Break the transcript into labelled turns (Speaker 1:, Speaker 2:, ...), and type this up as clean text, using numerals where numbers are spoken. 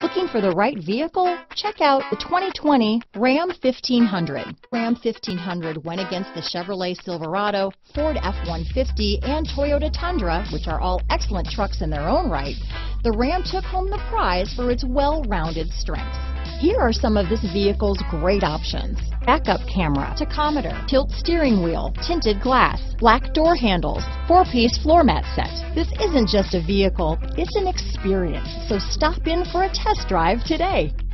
Speaker 1: Looking for the right vehicle? Check out the 2020 Ram 1500. Ram 1500 went against the Chevrolet Silverado, Ford F-150, and Toyota Tundra, which are all excellent trucks in their own right. The Ram took home the prize for its well-rounded strengths. Here are some of this vehicle's great options: backup camera, tachometer, tilt steering wheel, tinted glass, black door handles, 4-piece floor mat set. This isn't just a vehicle, it's an experience. So stop in for a test drive today.